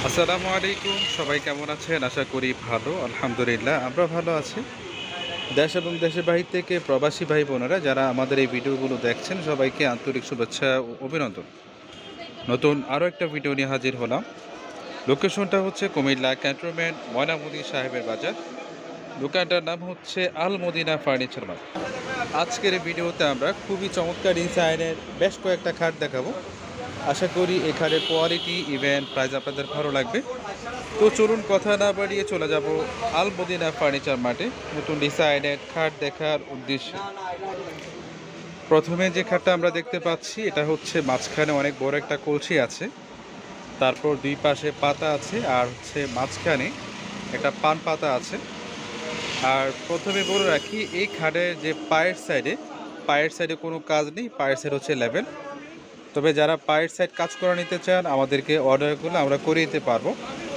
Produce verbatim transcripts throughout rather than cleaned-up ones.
আসসালামু আলাইকুম। সবাই কেমন আছেন? আশা করি ভালো। আলহামদুলিল্লাহ আমরা ভালো আছি। দেশ এবং দেশের বাহির থেকে প্রবাসী ভাই বোনেরা যারা আমাদের এই ভিডিওগুলো দেখছেন সবাইকে আন্তরিক শুভেচ্ছা ও অভিনন্দন। নতুন আরও একটা ভিডিও নিয়ে হাজির হলাম। লোকেশনটা হচ্ছে কুমিল্লা ক্যান্টনমেন্ট ময়নামতি সাহেবের বাজার। দোকানটার নাম হচ্ছে আল মদিনা ফার্নিচার মার্ট। আজকের এই ভিডিওতে আমরা খুবই চমৎকার ডিজাইনের বেশ কয়েকটা খাট দেখাবো। আশা করি এই খাটের কোয়ালিটি ইভেন্ট প্রাইস আপনাদের ভালো লাগবে। তো চলুন কথা না বাড়িয়ে চলে যাব আল মদিনা ফার্নিচার মার্টে নতুন ডিজাইনের খাট দেখার উদ্দেশ্যে। প্রথমে যে খাটটা আমরা দেখতে পাচ্ছি এটা হচ্ছে মাঝখানে অনেক বড় একটা কলসি আছে, তারপর দুই পাশে পাতা আছে, আর হচ্ছে মাঝখানে একটা পান পাতা আছে। আর প্রথমে বলে রাখি এই খাটের যে পায়ের সাইডে পায়ের সাইডে কোনো কাজ নেই, পায়ের সাইড হচ্ছে লেভেল। তবে যারা পায়ের সাইড কাজ করে নিতে চান আমাদেরকে অর্ডার করলে আমরা করে দিতে পারবো।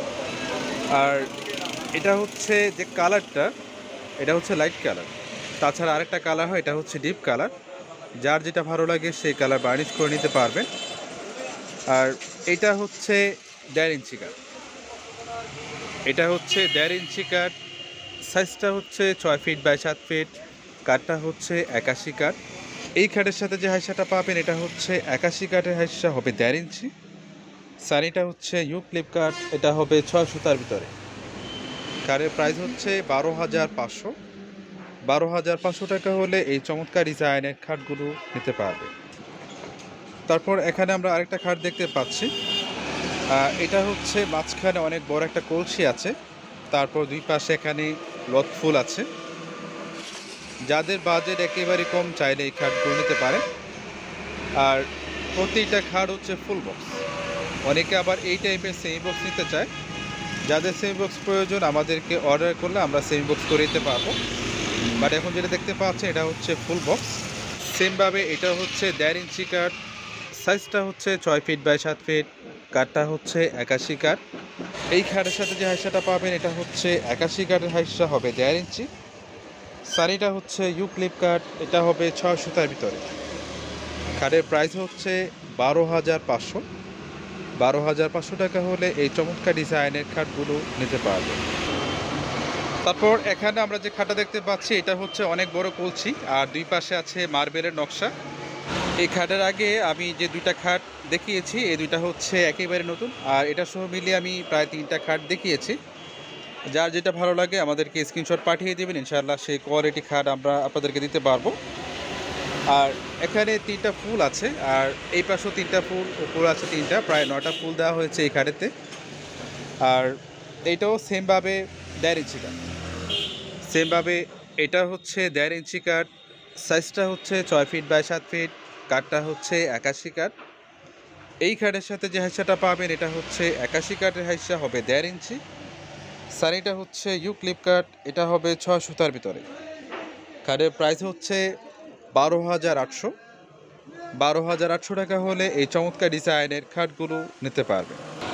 আর এটা হচ্ছে যে কালারটা এটা হচ্ছে লাইট কালার, তাছাড়া আরেকটা কালার হয় এটা হচ্ছে ডিপ কালার। যার যেটা ভালো লাগে সেই কালার বার্নিশ করে নিতে পারবেন। আর এটা হচ্ছে দেড় ইঞ্চি কাঠ, এটা হচ্ছে দেড় ইঞ্চি কাঠ, সাইজটা হচ্ছে ছয় ফিট বাই সাত ফিট, কাঠটা হচ্ছে একাশি কাঠ। এই কাঠের সাথে যে হাইসাটা পাবেন এটা হচ্ছে একাশি কাঠের হাইসা হবে দেড় ইঞ্চি। সানিটা হচ্ছে ইউ ক্লিপ কাঠ, এটা হবে ছয় সুতার ভিতরে। কাঠের প্রাইস হচ্ছে বারো হাজার পাঁচশো বারো হাজার পাঁচশো টাকা হলে এই চমৎকার ডিজাইনের খাটগুলো নিতে পারবে। তারপর এখানে আমরা আরেকটা খাট দেখতে পাচ্ছি। এটা হচ্ছে মাঝখানে অনেক বড় একটা কলসি আছে, তারপর দুই পাশে এখানে লত ফুল আছে। যাদের বাজেট একেবারে কম চাইলে এই খাটগুলো নিতে পারে। আর প্রতিটা খাট হচ্ছে ফুল বক্স। অনেকে আবার এই টাইপের সেমি বক্স নিতে চায়। যাদের সেমি বক্স প্রয়োজন আমাদেরকে অর্ডার করলে আমরা সেমি বক্স করে দিতে পারবো। বাট এখন যেটা দেখতে পাচ্ছেন এটা হচ্ছে ফুল বক্স। সেমভাবে এটা হচ্ছে দেড় ইঞ্চি কাঠ, সাইজটা হচ্ছে ছয় ফিট বাই সাত ফিট, কাঠটা হচ্ছে একাশি কাঠ। এই খাটের সাথে যে হাইসাটা পাবেন এটা হচ্ছে একাশি কাঠের হাইসা হবে দেড় ইঞ্চি। সানিটা হচ্ছে ইউ ক্লিপ কাঠ, এটা হবে ছয় সুতার ভিতরে। খাটের প্রাইস হচ্ছে বারো হাজার পাঁচশো বারো হাজার পাঁচশো টাকা হলে এই চমৎকার ডিজাইনের খাটগুলো নিতে পারবে। তারপর এখানে আমরা যে খাটটা দেখতে পাচ্ছি এটা হচ্ছে অনেক বড় কলসি, আর দুই পাশে আছে মার্বেলের নকশা। এই খাটের আগে আমি যে দুইটা খাট দেখিয়েছি এই দুইটা হচ্ছে একেবারে নতুন, আর এটা সহ মিলিয়ে আমি প্রায় তিনটা খাট দেখিয়েছি। যার যেটা ভালো লাগে আমাদেরকে স্ক্রিনশট পাঠিয়ে দেবেন, ইনশাআল্লাহ সেই কোয়ালিটি খাট আমরা আপনাদেরকে দিতে পারবো। আর এখানে তিনটা ফুল আছে, আর এই পাশেও তিনটা ফুল, উপর আছে তিনটা, প্রায় নটা ফুল দেওয়া হয়েছে এই খাটেতে। আর এইটাও সেমভাবে দেড় ইঞ্চি কাঠ, সেমভাবে এটা হচ্ছে দেড় ইঞ্চি কাঠ, সাইজটা হচ্ছে ছয় ফিট বাই সাত ফিট, কাঠটা হচ্ছে একাশি কাঠ। এই খাটের সাথে যে হাইসাটা পাবেন এটা হচ্ছে একাশি কাঠের হাইসা হবে দেড় ইঞ্চি। সানিটা হচ্ছে ইউ ক্লিপ কাঠ, এটা হবে ছয় সুতার ভিতরে। খাটের প্রাইস হচ্ছে বারো হাজার আটশো বারো হাজার আটশো টাকা হলে এই চমৎকার ডিজাইনের খাটগুলো নিতে পারবে।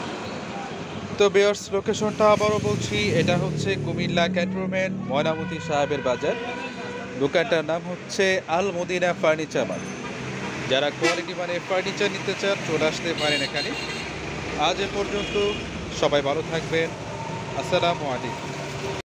তো ভিউয়ার্স লোকেশনটা আবারও বলছি, এটা হচ্ছে কুমিল্লা ক্যান্টনমেন্ট ময়নামতি সাহেবের বাজার। দোকানটার নাম হচ্ছে আল মদিনা ফার্নিচার মার্ট। যারা কোয়ালিটি মানে ফার্নিচার নিতে চান চলে আসতে পারেন এখানে। আজ এ পর্যন্ত, সবাই ভালো থাকবেন। আসসালামু আলাইকুম।